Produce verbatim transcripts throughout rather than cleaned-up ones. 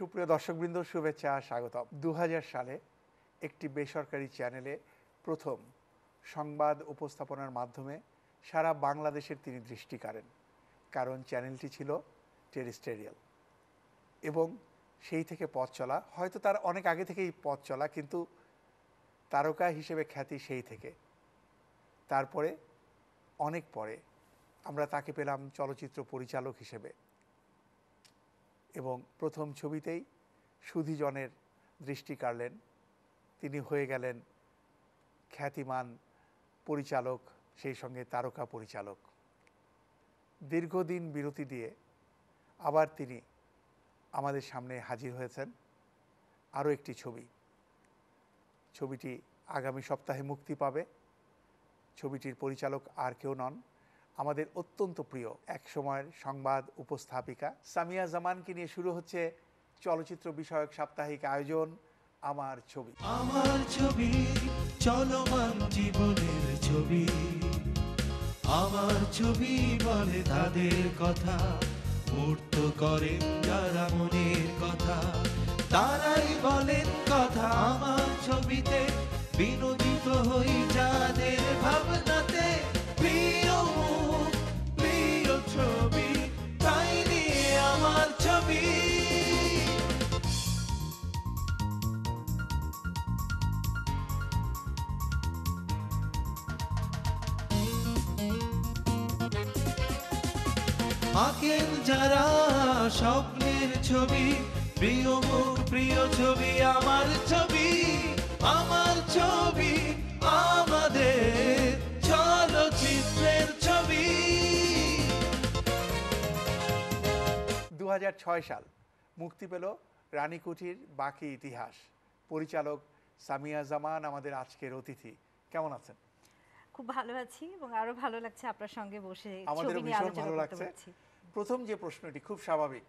সুপ্রিয় দর্শকবৃন্দ, শুভেচ্ছা, স্বাগতম। দু হাজার সালে একটি বেসরকারি চ্যানেলে প্রথম সংবাদ উপস্থাপনার মাধ্যমে সারা বাংলাদেশের তিনি দৃষ্টি কাড়েন, কারণ চ্যানেলটি ছিল টেরেস্টেরিয়াল এবং সেই থেকে পথ চলা। হয়তো তার অনেক আগে থেকেই পথ চলা, কিন্তু তারকা হিসেবে খ্যাতি সেই থেকে। তারপরে অনেক পরে আমরা তাকে পেলাম চলচ্চিত্র পরিচালক হিসেবে এবং প্রথম ছবিতেই সুধীজনের দৃষ্টি কাড়লেন। তিনি হয়ে গেলেন খ্যাতিমান পরিচালক, সেই সঙ্গে তারকা পরিচালক। দীর্ঘদিন বিরতি দিয়ে আবার তিনি আমাদের সামনে হাজির হয়েছেন আরও একটি ছবি। ছবিটি আগামী সপ্তাহে মুক্তি পাবে। ছবিটির পরিচালক আর কেউ নন, আমাদের অত্যন্ত প্রিয় এক সময়ের সংবাদ উপস্থাপিকা সামিয়া জামানকে নিয়ে শুরু হচ্ছে চলচ্চিত্র বিষয়ক সাপ্তাহিক আয়োজন আমার ছবি। আমার ছবি, চলমান জীবনের ছবি। আমার ছবি বলে তাদের কথা, মূর্ত করেন যারা মনের কথা, তারাই বলেন কথা আমার ছবিতে। বিনোদিত হই যাদের ভাবনাতে, প্রিয় মুখ, প্রিয় ছবি, তাই নিয়ে আমার ছবি। আঁকেন যারা স্বপ্নের ছবি, প্রিয় মুখ, প্রিয় ছবি, আমার ছবি। আমার ছবি আমাদের চলচ্চিত্রের ছবি। দু হাজার ছয় সাল মুক্তি পেল রানীকুঠির বাকি ইতিহাস। পরিচালক সামিয়া জামান আমাদের আজকের অতিথি। কেমন আছেন? খুব ভালো আছি এবং আরো ভালো লাগছে আপনার সঙ্গে বসে আমাদের ছবি নিয়ে ভীষণ আলোচনা ভালো করতে লাগছে। পারছি। প্রথম যে প্রশ্নটি খুব স্বাভাবিক,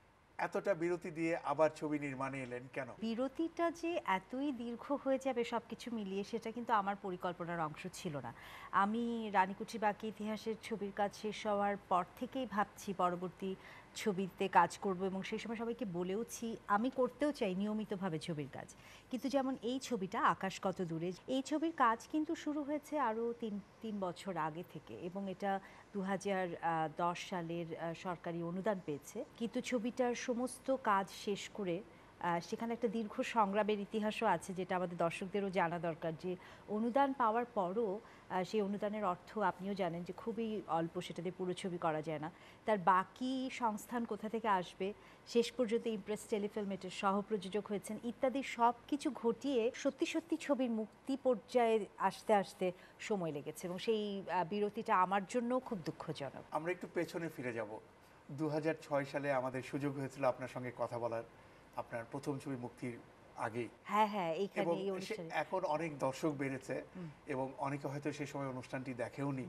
এতটা বিরতি দিয়ে আবার ছবি নির্মাণে এলেন কেন? বিরতিটা যে এতই দীর্ঘ হয়ে যাবে সবকিছু মিলিয়ে, সেটা কিন্তু আমার পরিকল্পনার অংশ ছিল না। আমি রানীকুঠি বাকি ইতিহাসের ছবির কাজ শেষ হওয়ার পর থেকেই ভাবছি পরবর্তী ছবিতে কাজ করব এবং সেই সময় সবাইকে বলেওছি আমি করতেও চাই নিয়মিতভাবে ছবির কাজ। কিন্তু যেমন এই ছবিটা আকাশ কত দূরে, এই ছবির কাজ কিন্তু শুরু হয়েছে আরও তিন তিন বছর আগে থেকে এবং এটা দু হাজার দশ সালের সরকারি অনুদান পেয়েছে। কিন্তু ছবিটার সমস্ত কাজ শেষ করে সেখানে একটা দীর্ঘ সংগ্রামের ইতিহাসও আছে, যেটা আমাদের দর্শকদেরও জানা দরকার। যে অনুদান পাওয়ার পরও সেই অনুদানের অর্থ আপনিও জানেন যে খুবই অল্প, সেটাতে পুরো ছবি করা যায় না। তার বাকি সংস্থান কোথা থেকে আসবে, শেষ পর্যন্ত ইমপ্রেস টেলিফিল্ম এটার সহপ্রযোজক হয়েছেন, ইত্যাদি সব কিছু ঘটিয়ে সত্যি সত্যি ছবির মুক্তি পর্যায়ে আসতে আসতে সময় লেগেছে এবং সেই বিরতিটা আমার জন্য খুব দুঃখজনক। আমরা একটু পেছনে ফিরে যাব। দু হাজার ছয় সালে আমাদের সুযোগ হয়েছিল আপনার সঙ্গে কথা বলার, আপনার প্রথম ছবি মুক্তির আগে। হ্যাঁ হ্যাঁ, এইখানে এই অনুষ্ঠানে এখন অনেক দর্শক বেড়েছে এবং অনেকে হয়তো সেই সময় অনুষ্ঠানটি দেখেওনি।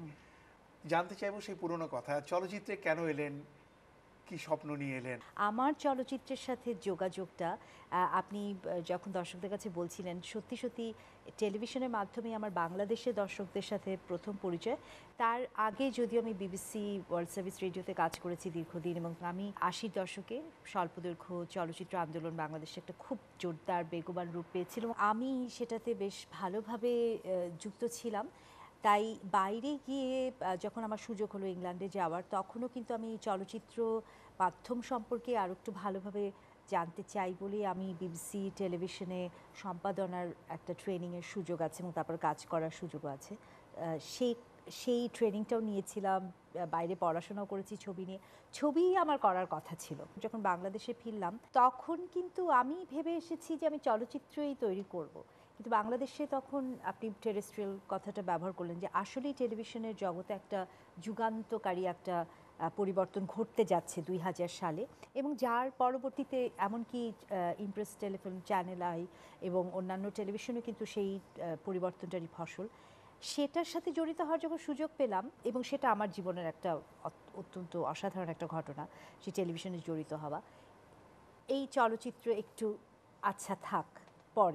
জানতে চাইবো সেই পুরনো কথা, চলচ্চিত্রে কেন এলেন, কি স্বপ্ন নিয়ে এলেন? আমার চলচ্চিত্রের সাথে যোগাযোগটা আপনি যখন দর্শকদের কাছে বলছিলেন, সত্যি সত্যি টেলিভিশনের মাধ্যমে আমার বাংলাদেশের দর্শকদের সাথে প্রথম পরিচয়। তার আগে যদিও আমি বিবিসি ওয়ার্ল্ড সার্ভিস রেডিওতে কাজ করেছি দীর্ঘদিন এবং আমি আশির দশকে স্বল্পদৈর্ঘ্য চলচ্চিত্র আন্দোলন বাংলাদেশে একটা খুব জোরদার বেগবান রূপ পেয়েছিল। আমি সেটাতে বেশ ভালোভাবে যুক্ত ছিলাম। তাই বাইরে গিয়ে যখন আমার সুযোগ হলো ইংল্যান্ডে যাওয়ার, তখনও কিন্তু আমি চলচ্চিত্র মাধ্যম সম্পর্কে আরও একটু ভালোভাবে জানতে চাই বলে আমি বিবিসি টেলিভিশনে সম্পাদনার একটা ট্রেনিংয়ের সুযোগ আছে এবং তারপর কাজ করার সুযোগ আছে। সেই সেই ট্রেনিংটাও নিয়েছিলাম, বাইরে পড়াশোনাও করেছি ছবি নিয়ে। ছবি আমার করার কথা ছিল। যখন বাংলাদেশে ফিরলাম তখন কিন্তু আমি ভেবে এসেছি যে আমি চলচ্চিত্রই তৈরি করব। কিন্তু বাংলাদেশে তখন আপনি টেরেস্ট্রিয়াল কথাটা ব্যবহার করলেন, যে আসলেই টেলিভিশনের জগতে একটা যুগান্তকারী একটা পরিবর্তন ঘটতে যাচ্ছে দুই হাজার সালে এবং যার পরবর্তীতে এমনকি ইমপ্রেস টেলিফিল্ম, চ্যানেল আই এবং অন্যান্য টেলিভিশনে কিন্তু সেই পরিবর্তনটারই ফসল। সেটার সাথে জড়িত হওয়ার যখন সুযোগ পেলাম এবং সেটা আমার জীবনের একটা অত্যন্ত অসাধারণ একটা ঘটনা, সেই টেলিভিশনে জড়িত হওয়া। এই চলচ্চিত্র একটু আচ্ছা থাক পরে,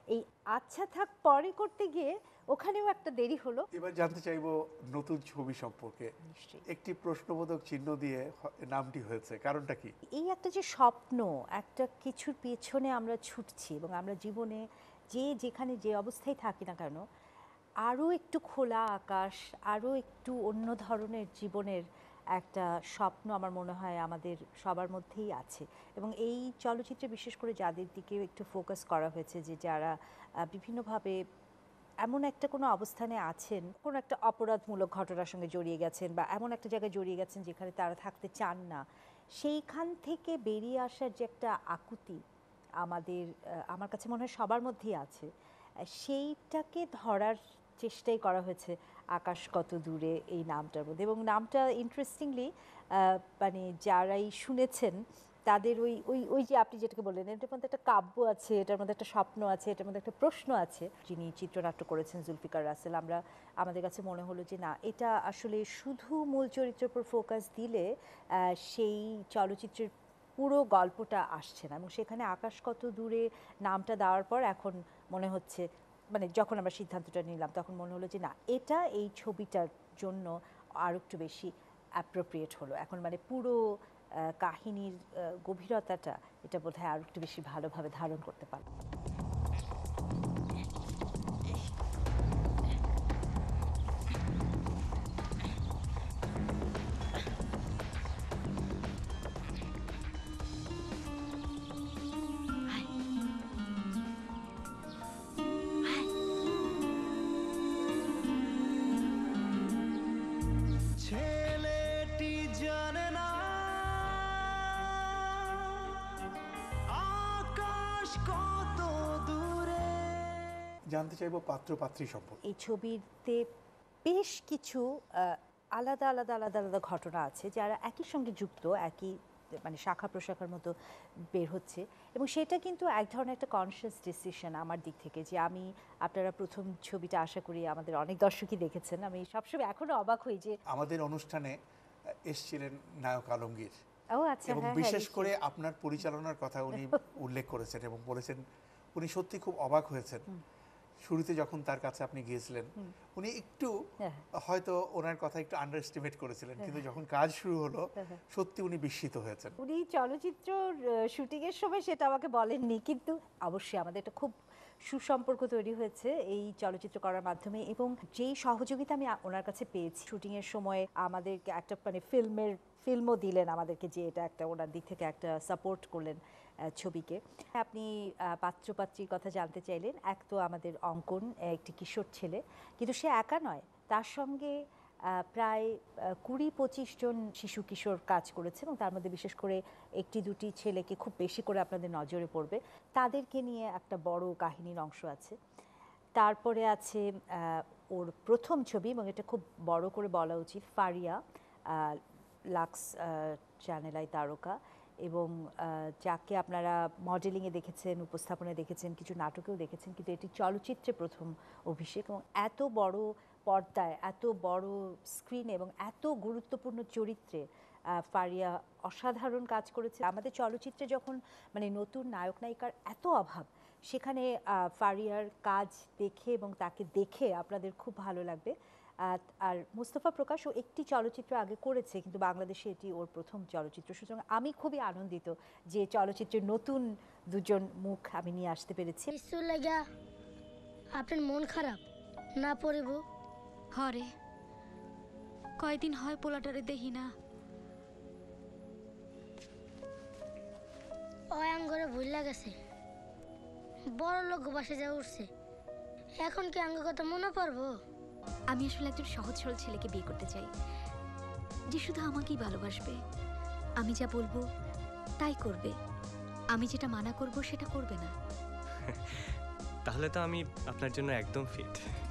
এই আচ্ছা থাক পরে করতে গিয়ে ওখানেও একটা দেরি হলো। এবার জানতে চাইবো নতুন ছবি সম্পর্কে। নিশ্চয়ই একটি প্রশ্নবোধক চিহ্ন দিয়ে হ- নামটি হয়েছে, কারণটা কি? এই একটা যে স্বপ্ন, একটা কিছুর পেছনে আমরা ছুটছি এবং আমরা জীবনে যে যেখানে যে অবস্থায় থাকি না কেন, আরও একটু খোলা আকাশ, আরও একটু অন্য ধরনের জীবনের একটা স্বপ্ন আমার মনে হয় আমাদের সবার মধ্যেই আছে। এবং এই চলচ্চিত্রে বিশেষ করে যাদের দিকে একটু ফোকাস করা হয়েছে, যে যারা আহ, বিভিন্নভাবে এমন একটা কোনো অবস্থানে আছেন, কোনো একটা অপরাধমূলক ঘটনার সঙ্গে জড়িয়ে গেছেন বা এমন একটা জায়গায় জড়িয়ে গেছেন যেখানে তারা থাকতে চান না, সেইখান থেকে বেরিয়ে আসার যে একটা আকুতি আমাদের আহ, আমার কাছে মনে হয় সবার মধ্যেই আছে। আহ, সেইটাকে ধরার চেষ্টাই করা হয়েছে আকাশ কত দূরে এই নামটার মধ্যে। এবং নামটা ইন্টারেস্টিংলি মানে যারাই শুনেছেন তাদের ওই ওই ওই যে আপনি যেটাকে বললেন, এটার মধ্যে একটা কাব্য আছে, এটার মধ্যে একটা স্বপ্ন আছে, এটার মধ্যে একটা প্রশ্ন আছে। যিনি চিত্রনাট্য করেছেন জুলফিকার রাসেল, আমরা আমাদের কাছে মনে হলো যে না, এটা আসলে শুধু মূল চরিত্রের উপর ফোকাস দিলে আহ, সেই চলচ্চিত্রের পুরো গল্পটা আসছে না। এবং সেখানে আকাশ কত দূরে নামটা দেওয়ার পর এখন মনে হচ্ছে, মানে যখন আমরা সিদ্ধান্তটা নিলাম তখন মনে হলো যে না, এটা এই ছবিটার জন্য আরও একটু বেশি অ্যাপ্রোপ্রিয়েট হলো। এখন মানে পুরো আহ, কাহিনীর আহ, গভীরতাটা এটা বোধহয় আরও একটু বেশি ভালোভাবে ধারণ করতে পারবে। ছেলেটি জানে না আকাশ কত দূরে। জানতে চাইবো পাত্র পাত্রী সম্পর্কে। এই ছবিতে বেশ কিছু আহ, আলাদা আলাদা আলাদা আলাদা ঘটনা আছে যারা একই সঙ্গে যুক্ত, একই মানে শাখা প্রশাখার মতো বের হচ্ছে। এবং সেটা কিন্তু এক ধরনের একটা কনসিয়াস ডিসিশন আমার দিক থেকে, যে আমি, আপনারা প্রথম ছবিটা আশা করি আমাদের অনেক দর্শকই দেখেছেন, আমি সবসময় এখনো অবাক হই যে আমাদের অনুষ্ঠানে এসছিলেন নায়ক আলমগীর, ও আচ্ছা, এবং হ্যাঁ, হ্যাঁ, বিশেষ করে নিশ্চয়ই। আপনার পরিচালনার কথা উনি উল্লেখ করেছেন এবং বলেছেন উনি সত্যি খুব অবাক হয়েছেন শুরুতে যখন তার কাছে আপনি গিয়েছিলেন। উনি একটু হ্যাঁ। হয়তো ওনার কথা একটু আন্ডার এস্টিমেট করেছিলেন, কিন্তু যখন কাজ শুরু হলো সত্যি উনি বিস্মিত হয়েছেন। উনি চলচ্চিত্র শুটিংয়ের সময় সেটা আমাকে বলেননি, কিন্তু অবশ্যই আমাদের একটা খুব সুসম্পর্ক তৈরি হয়েছে এই চলচ্চিত্র করার মাধ্যমে। এবং যেই সহযোগিতা আমি আ- ওনার কাছে পেয়েছি শুটিংয়ের সময়, আমাদেরকে একটা মানে ফিল্মের ফিল্মও দিলেন আমাদেরকে, যে এটা একটা ওনার দিক থেকে একটা সাপোর্ট করলেন আহ, ছবিকে। আপনি আহ, পাত্রপাত্রীর কথা জানতে চাইলেন। এক তো আমাদের অঙ্কন, একটি কিশোর ছেলে, কিন্তু সে একা নয়, তার সঙ্গে আহ, প্রায় আহ, কুড়ি পঁচিশ জন শিশু কিশোর কাজ করেছে। এবং তার মধ্যে বিশেষ করে একটি দুটি ছেলেকে খুব বেশি করে আপনাদের নজরে পড়বে, তাদেরকে নিয়ে একটা বড় কাহিনীর অংশ আছে। তারপরে আছে আহ, ওর প্রথম ছবি, এবং এটা খুব বড় করে বলা উচিত, ফারিয়া, আহ, লাক্স চ্যানেলাই তারকা, এবং আহ, যাকে আপনারা মডেলিংয়ে দেখেছেন, উপস্থাপনায় দেখেছেন, কিছু নাটকেও দেখেছেন, কিন্তু এটি চলচ্চিত্রে প্রথম অভিষেক। এবং এত বড় পর্দায়, এত বড় স্ক্রিনে এবং এত গুরুত্বপূর্ণ চরিত্রে আহ, ফারিয়া অসাধারণ কাজ করেছে। আমাদের চলচ্চিত্রে যখন মানে নতুন নায়ক নায়িকার এত অভাব, সেখানে আহ, ফারিয়ার কাজ দেখে এবং তাকে দেখে আপনাদের খুব ভালো লাগবে। আহ, আর মোস্তফা প্রকাশ ও একটি চলচ্চিত্র আগে করেছে, কিন্তু বাংলাদেশে এটি ওর প্রথম চলচ্চিত্র, সুতরাং আমি খুবই আনন্দিত যে চলচ্চিত্রের নতুন দুজন মুখ আমি নিয়ে আসতে পেরেছি। কিছু লাগা আপনার মন খারাপ না পড়িব? হরে কয়দিন হয় পোলাটারে দেখি না। ওই আঙ্গরে ভুল লাগেছে, বড় লোক বাসে যা উঠছে, এখন কি আঙ্গ কথা মনে পড়বো? আমি আসলে একজন সহজ সরল ছেলেকে বিয়ে করতে চাই, যে শুধু আমাকেই ভালোবাসবে, আমি যা বলবো তাই করবে, আমি যেটা মানা করব সেটা করবে না। তাহলে তো আমি আপনার জন্য একদম ফিট।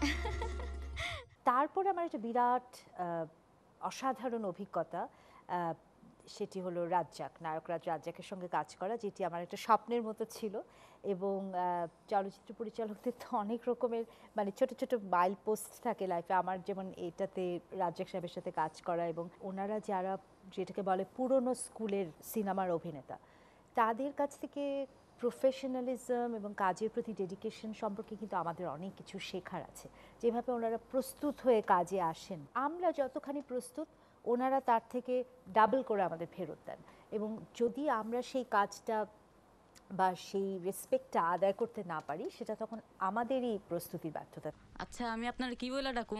তারপরে আমার একটা বিরাট আহ, অসাধারণ অভিজ্ঞতা, আহ, সেটি হলো রাজ্জাক, নায়করাজ রাজ্জাকের সঙ্গে কাজ করা, যেটি আমার একটা স্বপ্নের মতো ছিল। এবং আহ, চলচ্চিত্র পরিচালকদের তো অনেক রকমের মানে ছোট ছোট মাইল পোস্ট থাকে লাইফে, আমার যেমন এটাতে রাজ্জাক সাহেবের সাথে কাজ করা, এবং ওনারা যারা যেটাকে বলে পুরনো স্কুলের সিনেমার অভিনেতা, তাদের কাছ থেকে প্রফেশনালিজম এবং কাজের প্রতি ডেডিকেশন সম্পর্কে কিন্তু আমাদের অনেক কিছু শেখার আছে। যেভাবে ওনারা প্রস্তুত হয়ে কাজে আসেন, আমরা যতখানি প্রস্তুত ওনারা তার থেকে ডাবল করে আমাদের ফেরত দেন, এবং যদি আমরা সেই কাজটা বা সেই রেসপেক্টটা আদায় করতে না পারি সেটা তখন আমাদেরই প্রস্তুতির ব্যর্থতা। আচ্ছা আমি আপনার কি বলে ডাকুম?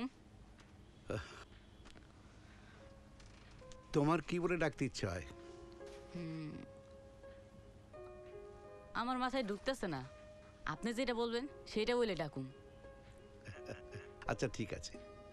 তোমার কি বলে ডাকতে ইচ্ছা হয়? আমার মাথায় ঢুকতেছে না, আপনি যেটা বলবেন সেটা বলে ডাকুম। আচ্ছা ঠিক আছে,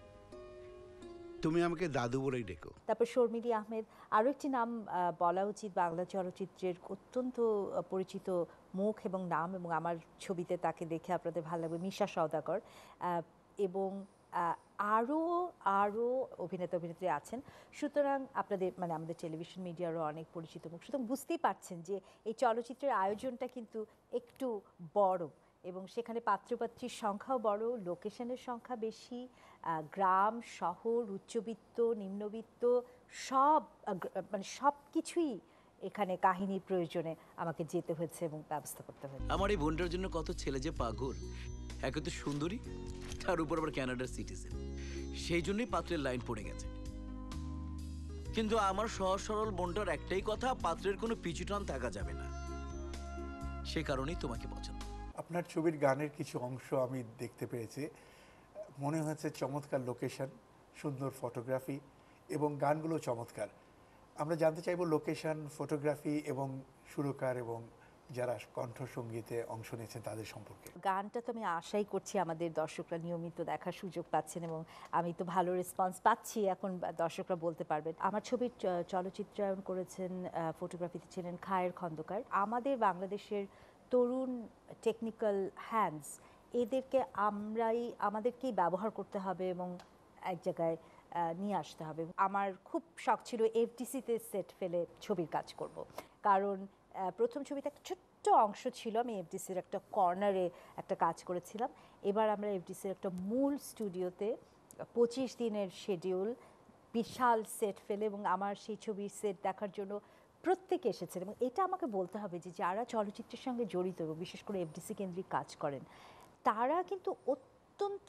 তুমি আমাকে দাদু বলেই ডেকো। তারপর শর্মিলি আহমেদ, আরও একটি নাম বলা উচিত, বাংলা চলচ্চিত্রের অত্যন্ত পরিচিত মুখ এবং নাম, এবং আমার ছবিতে তাকে দেখে আপনাদের ভালো লাগবে, মিশা সওদাগর, এবং আরও আরও অভিনেতা অভিনেত্রী আছেন। সুতরাং আপনাদের মানে আমাদের টেলিভিশন মিডিয়ারও অনেক পরিচিত মুখ, সুতরাং বুঝতেই পারছেন যে এই চলচ্চিত্রের আয়োজনটা কিন্তু একটু বড়, এবং সেখানে পাত্রপাত্রীর সংখ্যাও বড়, লোকেশনের সংখ্যা বেশি, গ্রাম শহর উচ্চবিত্ত নিম্নবিত্ত সব মানে সব কিছুই এখানে কাহিনীর প্রয়োজনে আমাকে যেতে হয়েছে এবং ব্যবস্থা করতে হয়েছে। আমার এই বোনটার জন্য কত ছেলে যে পাগল, একে তো সুন্দরী, তার উপর আবার ক্যানাডার সিটিজেন, সেই জন্যই পাত্রের লাইন পড়ে গেছে। কিন্তু আমার সহজ সরল বোনটার একটাই কথা, পাত্রের কোনো পিছু টান থাকা যাবে না, সে কারণেই তোমাকে পছন্দ। আপনার ছবির গানের কিছু অংশ আমি দেখতে পেয়েছি, মনে হয়েছে চমৎকার লোকেশন, সুন্দর ফটোগ্রাফি এবং গানগুলো চমৎকার। আমরা জানতে চাইব লোকেশন, ফটোগ্রাফি এবং সুরকার এবং যারা কণ্ঠসঙ্গীতে অংশ নিয়েছেন তাদের সম্পর্কে। গানটা তো আমি আশাই করছি আমাদের দর্শকরা নিয়মিত দেখার সুযোগ পাচ্ছেন, এবং আমি তো ভালো রেসপন্স পাচ্ছি, এখন দর্শকরা বলতে পারবেন। আমার ছবির চলচ্চিত্রায়ন করেছেন, ফটোগ্রাফিতে ছিলেন খায়ের খন্দকার। আমাদের বাংলাদেশের তরুণ টেকনিক্যাল হ্যান্ডস, এদেরকে আমরাই আমাদেরকেই ব্যবহার করতে হবে এবং এক জায়গায় নিয়ে আসতে হবে। আমার খুব শখ ছিল এফডিসিতে সেট ফেলে ছবির কাজ করব, কারণ প্রথম ছবিতে একটা ছোট্ট অংশ ছিল, আমি এফডিসির একটা কর্নারে একটা কাজ করেছিলাম। এবার আমরা এফডিসির একটা মূল স্টুডিওতে পঁচিশ দিনের শিডিউল, বিশাল সেট ফেলে, এবং আমার সেই ছবির সেট দেখার জন্য প্রত্যেকে এসেছেন। এবং এটা আমাকে বলতে হবে যে যারা চলচ্চিত্রের সঙ্গে জড়িত এবং বিশেষ করে এফডিসি কেন্দ্রিক কাজ করেন, তারা কিন্তু অত্যন্ত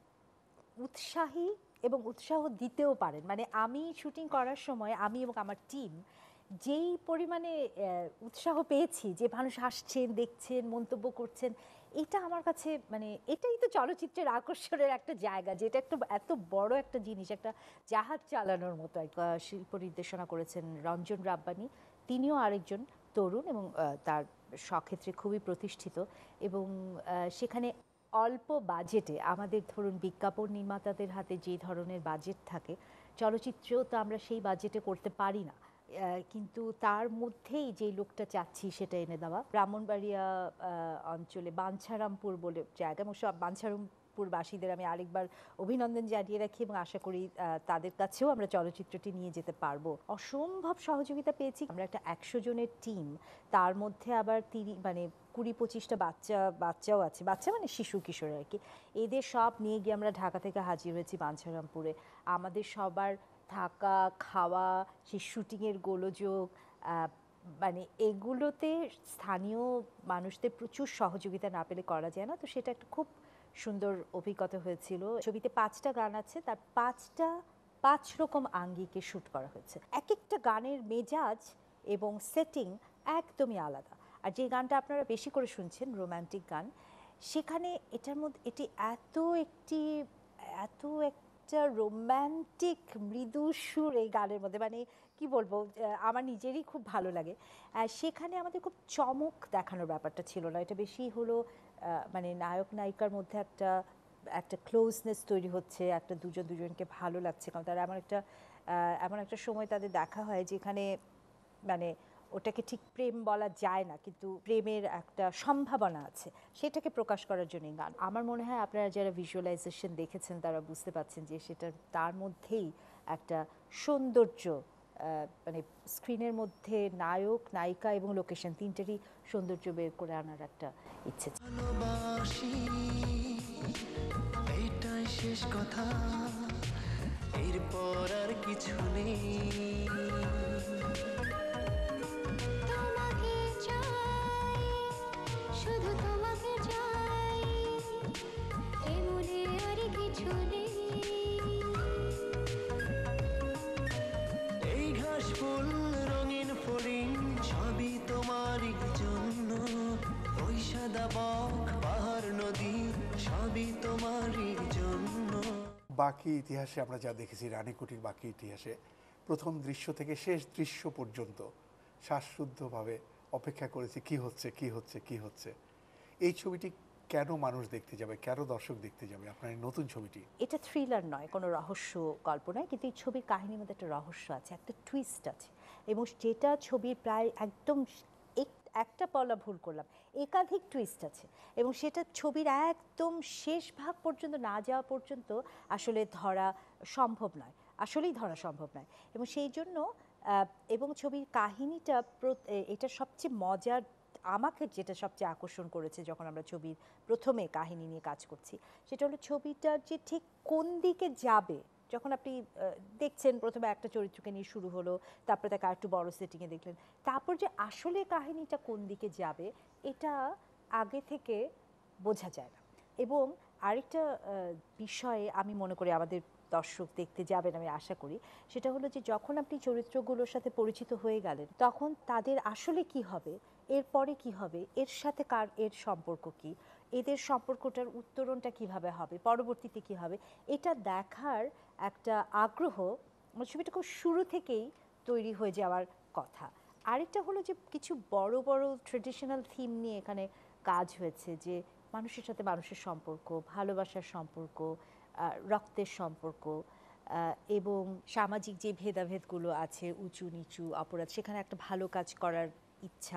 উৎসাহী এবং উৎসাহ দিতেও পারেন। মানে আমি শুটিং করার সময় আমি এবং আমার টিম যেই পরিমাণে উৎসাহ পেয়েছি, যে মানুষ আসছেন, দেখছেন, মন্তব্য করছেন, এটা আমার কাছে মানে এটাই তো চলচ্চিত্রের আকর্ষণের একটা জায়গা, যেটা একটা এত বড় একটা জিনিস, একটা জাহাজ চালানোর মতো। শিল্প নির্দেশনা করেছেন রঞ্জন রাব্বানি, তিনিও আরেকজন তরুণ এবং তার স্বক্ষেত্রে খুবই প্রতিষ্ঠিত, এবং সেখানে অল্প বাজেটে, আমাদের ধরুন বিজ্ঞাপন নির্মাতাদের হাতে যে ধরনের বাজেট থাকে, চলচ্চিত্রেও তো আমরা সেই বাজেটে করতে পারি না, কিন্তু তার মধ্যেই যে লোকটা চাচ্ছি সেটা এনে দেওয়া। ব্রাহ্মণবাড়িয়া অঞ্চলে বাঞ্ছারামপুর বলে জায়গা, এবং সব বাঞ্ছারামপুরবাসীদের আমি আরেকবার অভিনন্দন জানিয়ে রাখি, এবং আশা করি তাদের কাছেও আমরা চলচ্চিত্রটি নিয়ে যেতে পারবো। অসম্ভব সহযোগিতা পেয়েছি। আমরা একটা একশো জনের টিম, তার মধ্যে আবার তিরিশ মানে কুড়ি পঁচিশটা বাচ্চা বাচ্চাও আছে, বাচ্চা মানে শিশু কিশোর আর কি। এদের সব নিয়ে গিয়ে আমরা ঢাকা থেকে হাজির হয়েছি বাঞ্ছারামপুরে। আমাদের সবার থাকা, খাওয়া, সেই শুটিংয়ের গোলযোগ, মানে এগুলোতে স্থানীয় মানুষদের প্রচুর সহযোগিতা না পেলে করা যায় না। তো সেটা একটা খুব সুন্দর অভিজ্ঞতা হয়েছিল। ছবিতে পাঁচটা গান আছে, তার পাঁচটা পাঁচ রকম আঙ্গিকে শ্যুট করা হয়েছে। এক একটা গানের মেজাজ এবং সেটিং একদমই আলাদা। আর যে গানটা আপনারা বেশি করে শুনছেন, রোম্যান্টিক গান, সেখানে এটার মধ্যে এটি এত একটি এত একটা রোম্যান্টিক মৃদু সুর এই গানের মধ্যে, মানে কি বলবো, আমার নিজেরই খুব ভালো লাগে। সেখানে আমাদের খুব চমক দেখানোর ব্যাপারটা ছিল না, এটা বেশি হলো মানে নায়ক নায়িকার মধ্যে একটা একটা ক্লোজনেস তৈরি হচ্ছে, একটা দুজন দুজনকে ভালো লাগছে, কারণ তারা এমন একটা এমন একটা সময় তাদের দেখা হয় যেখানে মানে ওটাকে ঠিক প্রেম বলা যায় না, কিন্তু প্রেমের একটা সম্ভাবনা আছে, সেটাকে প্রকাশ করার জন্যই গান। আমার মনে হয় আপনারা যারা ভিজুয়ালাইজেশন দেখেছেন তারা বুঝতে পারছেন যে সেটা তার মধ্যেই একটা সৌন্দর্য, মানে স্ক্রিনের মধ্যে নায়ক নায়িকা এবং লোকেশন তিনটারই সৌন্দর্য বের করে আনার একটা ইচ্ছে। এটাই শেষ কথা, এরপর আর কিছু নেই। বাকি ইতিহাসে আমরা যা দেখেছি, রানীকুঠির বাকি ইতিহাসে প্রথম দৃশ্য থেকে শেষ দৃশ্য পর্যন্ত শ্বাসরুদ্ধভাবে অপেক্ষা করেছি কি হচ্ছে কি হচ্ছে কি হচ্ছে। এই ছবিটি কেন মানুষ দেখতে যাবে, কেন দর্শক দেখতে যাবে আপনার এই নতুন ছবিটি? এটা থ্রিলার নয়, কোনো রহস্য গল্প নয়, কিন্তু এই ছবির কাহিনীর মধ্যে একটা রহস্য আছে, একটা টুইস্ট আছে, এবং যেটা ছবির প্রায় একদম একটা পলা ভুল করলাম, একাধিক টুইস্ট আছে, এবং সেটা ছবির একদম শেষ ভাগ পর্যন্ত না যাওয়া পর্যন্ত আসলে ধরা সম্ভব নয়, আসলেই ধরা সম্ভব নয়। এবং সেই জন্য এবং ছবির কাহিনীটা এটা সবচেয়ে মজার, আমাকে যেটা সবচেয়ে আকর্ষণ করেছে যখন আমরা ছবির প্রথমে কাহিনী নিয়ে কাজ করছি, সেটা হলো ছবিটা যে ঠিক কোন দিকে যাবে। যখন আপনি দেখছেন প্রথমে একটা চরিত্রকে নিয়ে শুরু হলো, তারপরে তাকে আর একটু বড় সেটিংয়ে দেখলেন, তারপর যে আসলে কাহিনীটা কোন দিকে যাবে এটা আগে থেকে বোঝা যায় না। এবং আরেকটা বিষয়ে আমি মনে করি আমাদের দর্শক দেখতে যাবেন আমি আশা করি, সেটা হলো যে যখন আপনি চরিত্রগুলোর সাথে পরিচিত হয়ে গেলেন তখন তাদের আসলে কি হবে, এরপরে কি হবে, এর সাথে কার এর সম্পর্ক কি, এদের সম্পর্কটার উত্তরণটা কিভাবে হবে, পরবর্তীতে কি হবে, এটা দেখার একটা আগ্রহ ছবিটা খুব শুরু থেকেই তৈরি হয়ে যাওয়ার কথা। আরেকটা হলো যে কিছু বড় বড় ট্রেডিশনাল থিম নিয়ে এখানে কাজ হয়েছে, যে মানুষের সাথে মানুষের সম্পর্ক, ভালোবাসার সম্পর্ক, রক্তের সম্পর্ক, এবং সামাজিক যে ভেদাভেদগুলো আছে, উঁচু নিচু অপরাধ, সেখানে একটা ভালো কাজ করার ইচ্ছা,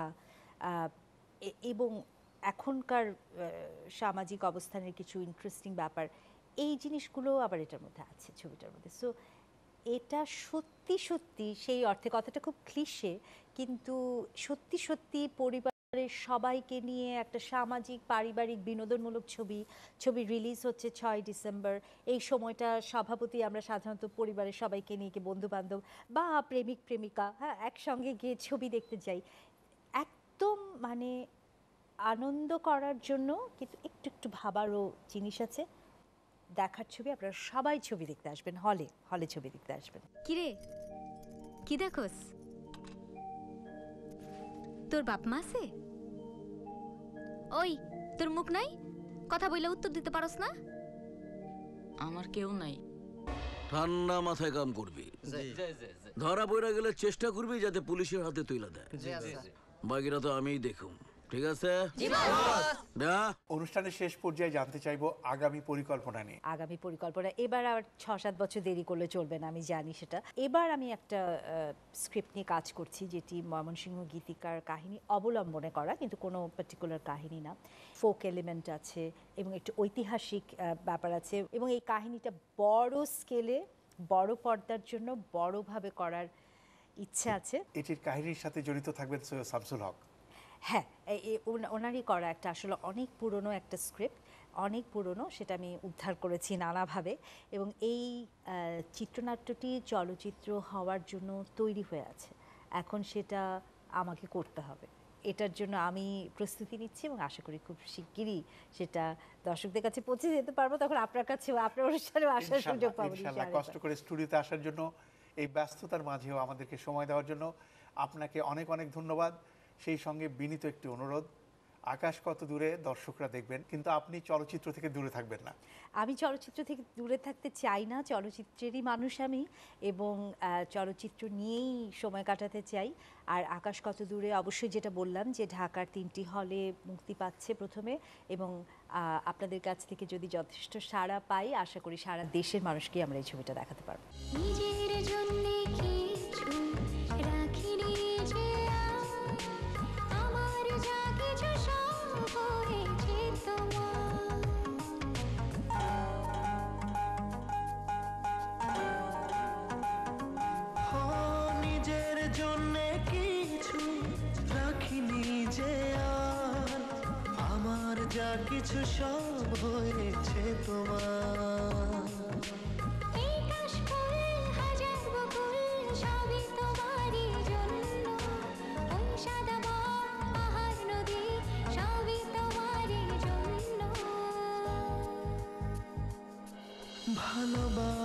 এবং এখনকার সামাজিক অবস্থানের কিছু ইন্টারেস্টিং ব্যাপার, এই জিনিসগুলো আবার এটার মধ্যে আছে ছবিটার মধ্যে। সো এটা সত্যি সত্যি সেই অর্থে কথাটা খুব ক্লিশে, কিন্তু সত্যি সত্যি পরিবারের সবাইকে নিয়ে একটা সামাজিক পারিবারিক বিনোদনমূলক ছবি। ছবি রিলিজ হচ্ছে ছয় ডিসেম্বর। এই সময়টা স্বভাবতই আমরা সাধারণত পরিবারের সবাইকে নিয়ে কি বন্ধু বান্ধব বা প্রেমিক প্রেমিকা হ্যাঁ একসঙ্গে গিয়ে ছবি দেখতে যাই, একদম মানে আনন্দ করার জন্য, কিন্তু একটু একটু ভাবারও জিনিস আছে। দেখার ছবি, আপনারা সবাই ছবি দেখতে আসবেন, হলে হলে ছবি দেখতে আসবেন। কিরে কি দেখোস, তোর বাপ মা আছে? ওই তোর মুখ নাই, কথা বললে উত্তর দিতে পারস না? আমার কেউ নাই। ঠান্ডা মাথায় কাম করবি, ধরা পড়ে গেলে চেষ্টা করবি যাতে পুলিশের হাতে তুলে দেয়, বাকিরা তো আমিই দেখুম, ঠিক আছে? অনুষ্ঠানের শেষ পর্যায়ে জানতে চাইবো আগামী পরিকল্পনা নিয়ে। আগামী পরিকল্পনা এবার আর ছ সাত বছর দেরি করলে চলবে না, আমি জানি সেটা। এবার আমি একটা স্ক্রিপ্ট নিয়ে কাজ করছি, যেটি ময়মনসিংহ গীতিকার কাহিনী অবলম্বনে করা, কিন্তু কোনো পার্টিকুলার কাহিনী না, ফোক এলিমেন্ট আছে এবং একটু ঐতিহাসিক ব্যাপার আছে, এবং এই কাহিনীটা বড় স্কেলে বড় পর্দার জন্য বড়ভাবে করার ইচ্ছে আছে। এটির কাহিনীর সাথে জড়িত থাকবেন সৈয়দ শামসুল হক। হ্যাঁ, ওনারই করা একটা আসলে অনেক পুরনো একটা স্ক্রিপ্ট, অনেক পুরনো, সেটা আমি উদ্ধার করেছি নানাভাবে, এবং এই চিত্রনাট্যটি চলচ্চিত্র হওয়ার জন্য তৈরি হয়ে আছে। এখন সেটা আমাকে করতে হবে, এটার জন্য আমি প্রস্তুতি নিচ্ছি এবং আশা করি খুব শিগগিরই সেটা দর্শকদের কাছে পৌঁছে যেতে পারবো, তখন আপনার কাছেও আপনার অনুষ্ঠানেও আসার সুযোগ পাবো। কষ্ট করে স্টুডিওতে আসার জন্য, এই ব্যস্ততার মাঝেও আমাদেরকে সময় দেওয়ার জন্য আপনাকে অনেক অনেক ধন্যবাদ। সেই সঙ্গে বিনীত একটি অনুরোধ, আকাশ কত দূরে দর্শকরা দেখবেন, কিন্তু আপনি চলচ্চিত্র থেকে দূরে থাকবেন না। আমি চলচ্চিত্র থেকে দূরে থাকতে চাই না, চলচ্চিত্রেরই মানুষ আমি, এবং চলচ্চিত্র নিয়েই সময় কাটাতে চাই। আর আকাশ কত দূরে অবশ্যই যেটা বললাম, যে ঢাকার তিনটি হলে মুক্তি পাচ্ছে প্রথমে, এবং আপনাদের কাছ থেকে যদি যথেষ্ট সাড়া পাই, আশা করি সারা দেশের মানুষকে আমরা এই ছবিটা দেখাতে পারবো। নিজের জন্য কিছু রাখিনি যে আমার যা কিছু সব হয়েছে তোমার, নিজের জন্য কিছু রাখিনি যে আর আমার যা কিছু সব হয়েছে তোমার। ভালোবাসা